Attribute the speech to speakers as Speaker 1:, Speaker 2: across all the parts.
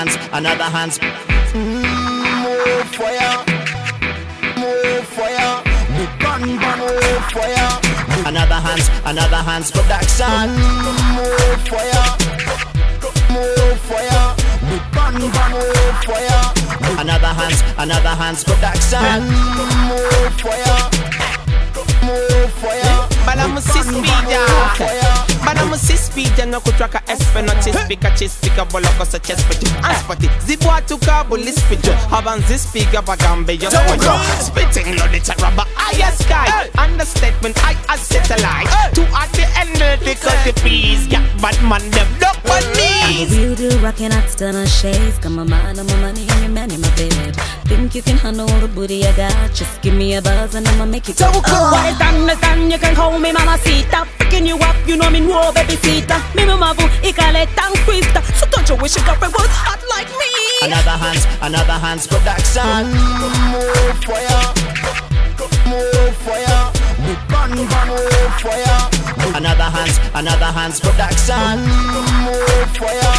Speaker 1: another hands. More fire, more fire. The bang bang more fire. Another hands production. More fire, more fire. The bang bang more fire. Another hands production. More fire, more fire.
Speaker 2: Madame Sispija no kutraka espe no chispika chispika boloko sa chespiti anspati zibwa tuka bulispija haban zispika bagambe yo spitting no the rubber I sky understatement I satellite to at the end because the peace got bad man them duck on knees.
Speaker 3: You do rockin' out stunner shades. Got my mind on my money and your man in my bed. Think you can handle all the booty I got? Just give me a buzz and I'ma make you go.
Speaker 4: What is understand? You can call me Mamacita. Picking you up, you know me no baby sita. Me mama boo, ikale tang twista. So don't you wish your girlfriend was hot like me?
Speaker 1: Another hands production. More fire, more fire. The bang bang more fire. Another hands production. More fire,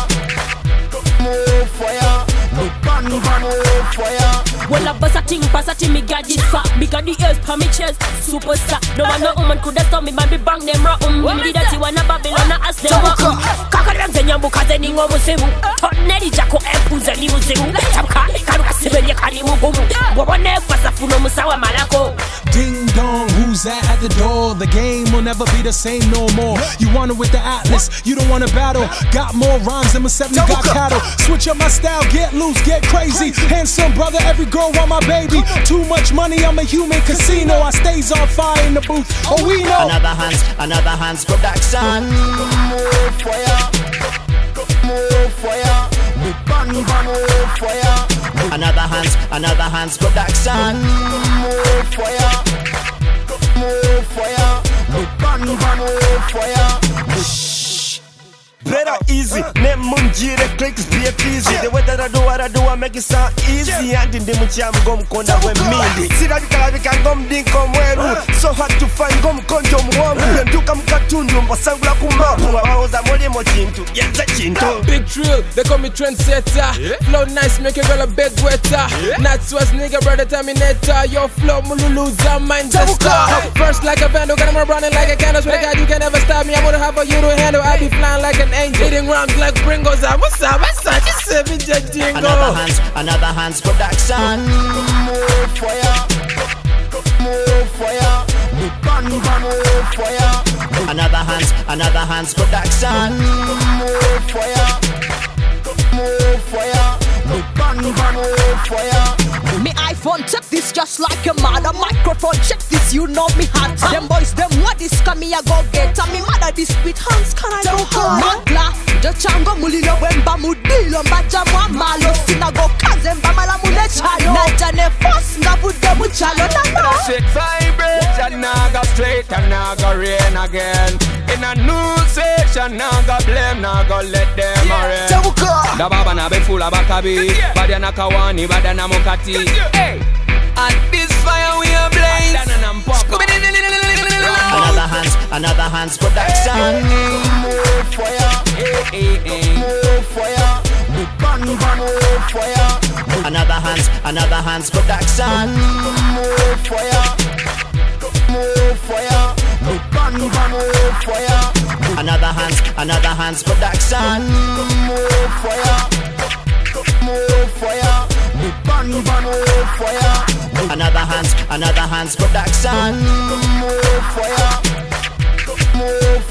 Speaker 1: more fire. The bang bang more fire.
Speaker 4: Well, I bust a thing, me got this fat. Me got the ears pa me chest, superstar. No one no woman coulda stop me, man, me bang them rock. Me did that one a Babylon, I ask them what. Kaka dem zenyambu kaze ni ngomu semu. Toneri jako empuze ni muzimu. Tamka, karuka sibeli kari mugumu. Wabone fasa funo musawa malako.
Speaker 5: Ding dong, who's that at the door? The game will never be the same no more. You want it with the Atlas, you don't want to battle. Got more rhymes than my 70 got cattle. Switch up my style, get loose, get crazy. Handsome brother, every girl want my baby. Too much money, I'm a human casino. I stays on fire in the booth. Oh, we know.
Speaker 1: Another hands production. More fire, more fire. The bang bang more fire. Another hands production. More fire, more fire. The bang bang more fire.
Speaker 6: Better easy, name munjire clicks be easy. The way that I do, I make it sound easy. And in the mucham gum konda we mindi. See that we can gum din come weru. So hard to find gum konjom wangu. And do come katundu mbasangula kumapu. Waoza mole mochintu, yenza chintu.
Speaker 7: Big drill, they call me trendsetter. Flow nice, make a girl a bed wetter. Not was nigga, brother terminator. Your flow mululuza mind tester. First like a vandal, got him running like a candle. Swear to God, you can never stop me. I wanna have a you to handle. I be flying like an angel. Eating rhymes like Pringles. I'm a savage, just 7 jingle.
Speaker 1: Another hands production. More fire, more fire. The bang bang more fire. Another hands production. More fire, more fire. The bang bang more fire.
Speaker 4: Me iPhone check this just like a mother. Microphone check this, you know me hot. Them boys, them what this come me a go get. And me mother this with hands, can I go home? Magla, the chango mulilo wemba mudilo mbaja mwa malo. Sinago kazemba mala mule chalo. Najane force nga bude muchalo na no.
Speaker 2: Shit vibration, now go straight and now go rain again. In a new session, now go blame, now go let them arraign. Da baba na be full of bakabi, bada na kawani, bada na mokati. Hey, at this fire we are blaze.
Speaker 1: Another hands production. More fire, more fire. The bang bang more fire. Another hands production. More fire, more fire. The bang bang more fire. Another hands production. More fire, more fire. The bang bang more fire. Another hands production. More fire, more